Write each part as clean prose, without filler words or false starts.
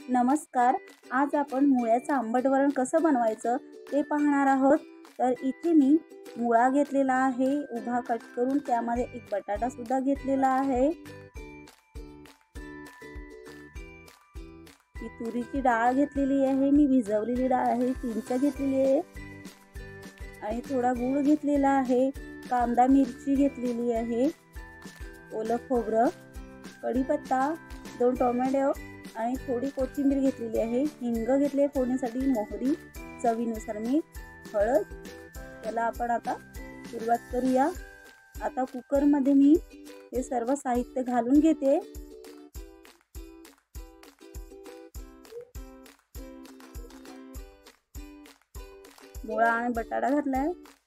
नमस्कार. आज आपण मुळ्याचं आंबट वरण कसं बनवायचं ते पाहणार आहोत. तर इथे मी मुळा घेतलेला आहे उभा कट करून, त्यामध्ये एक बटाटा सुद्धा घेतलेला आहे. ही तुरीची डाळ घेतलेली आहे, मी भिजवलेली डाळ आहे, चिंच घेतलेली आहे आणि थोडा गूळ घेतलेला आहे. कांदा मिरची घेतलेली आहे, ओलं खोबरं, कढीपत्ता, 2 टोमॅटो आणि थोडी कोथिंबीर घेतलेली आहे. हिंग घेतले फोडणीसाठी, मोहरी, चवीनुसार मीठ, हळद. त्याला आपण आता सुरुवात करूया. आता कुकरमध्ये मी हे सर्व साहित्य घालून घेते. मुळा आणि बटाटा घातलाय.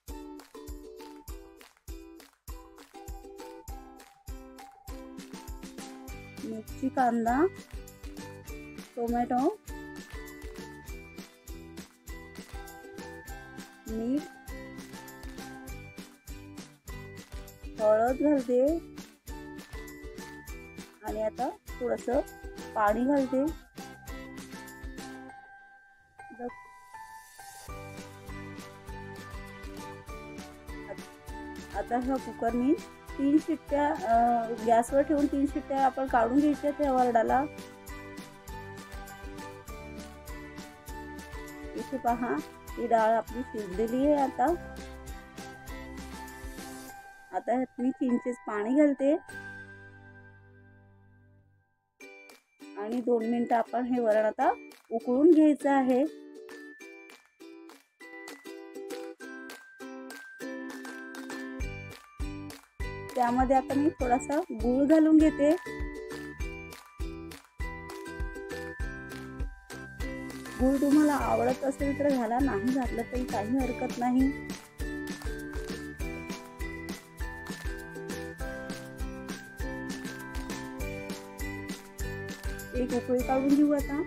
मिरची, कांदा, टोमॅटो, मीठ, हळद घालते आणि आता थोडंसं पाणी घालते. आता हा कुकर मी 3 शिट्ट्या गॅसवर ठेवून 3 शिट्ट्या आपण काढून घ्यायच्या त्या वरणाला. इथे पहा, ही डाळ आपली शिजलेली आहे. आता मी चिंचेच पाणी घालते आणि 2 मिनिटं आपण हे वरण आता उकळून घ्यायचं आहे. त्यामध्ये आता मी थोडासा गूळ घालून घेते. गूळ तुम्हाला आवडत असेल तर घाला, नाही घातलं तरी काही हरकत नाही. एक उकळी काढून घेऊ. आता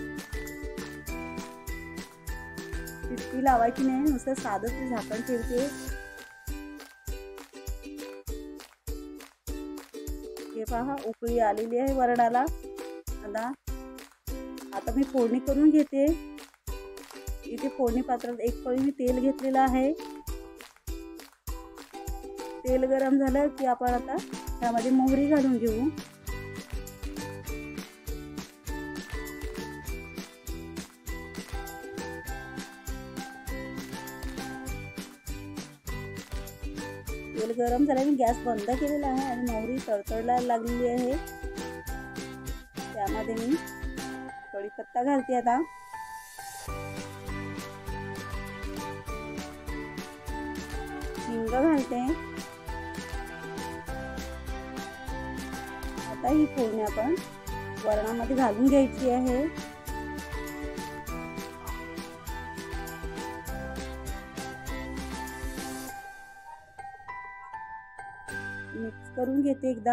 शिट्टी लावायची नाही, नुसतं साधं झाकण ठेवते. हे पहा, उकळी आलेली आहे वरणाला. आता मी फोडणी करून घेते. इथे फोडणी पात्रात 1 पळी मी तेल घेतलेलं आहे. तेल गरम झालं की आपण आता त्यामध्ये मोहरी घालून घेऊ. तेल गरम झालं, मी गॅस बंद केलेला आहे आणि मोहरी तडतडायला लागलेली आहे. त्यामध्ये मी कढीपत्ता घालते. आता हिंग घालते. आता ही फोडणी आपण वरणामध्ये घालून घ्यायची आहे. मिक्स करून घेते एकदा.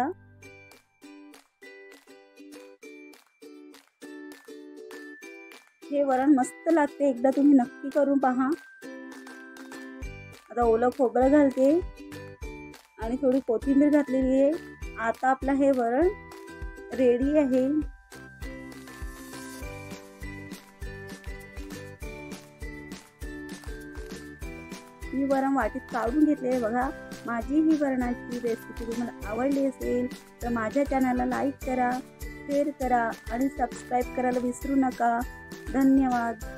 हे वरण मस्त लागते, एकदा तुम्ही नक्की करून पहा. आता ओलं खोबरं घालते आणि थोडी कोथिंबीर घातलेली आहे. आता आपलं हे वरण रेडी आहे. ही वरण वाटीत काढून घेतले. बघा, माझी ही वरणाची रेसिपी तुम्हाला आवडली असेल तर माझ्या चॅनलला लाईक करा, शेअर करा आणि सबस्क्राईब करायला विसरू नका. धन्यवाद.